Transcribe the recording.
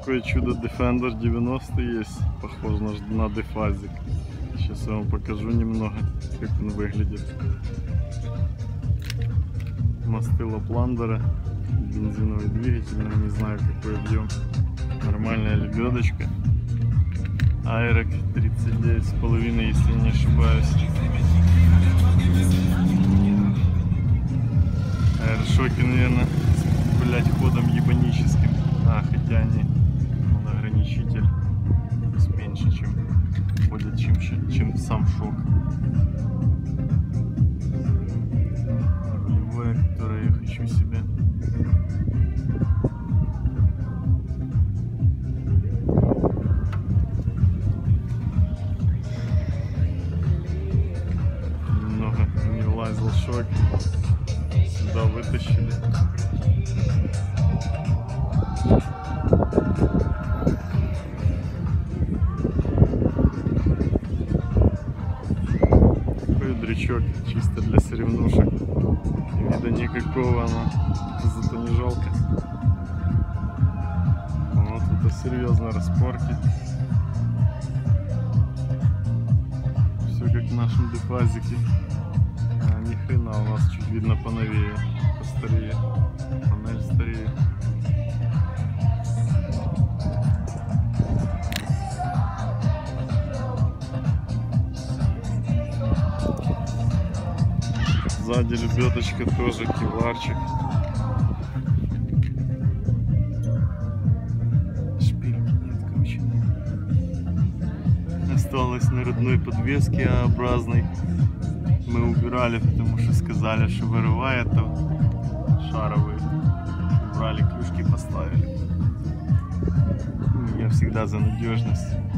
такое чудо Defender 90 есть, похож на дефазик. Сейчас я вам покажу немного, как он выглядит. Мастила Пландера, бензиновый двигатель, но не знаю какой объем. Нормальная лебедочка. Айрек 39,5, если не ошибаюсь. Аэрошоки, наверное, блять, ходом ебаническим. Хотя они, он ограничитель меньше, чем ходят, чем сам шок. Рулевое, которое я хочу себе. Немного не влазил шок. Сюда вытащили. Такой дрючок чисто для соревнушек. Вида никакого, но зато не жалко. Вот это серьезно распорки. Все как в нашем дефазике. Ни хрена, у нас чуть видно поновее, постарее. Панель старее. Сзади лебедочка тоже, кевларчик. Шпильки нет, короче. Осталось на родной подвеске А-образной. Мы убирали, потому что сказали, что вырывает там шаровые. Убрали, клюшки поставили. Я всегда за надежность.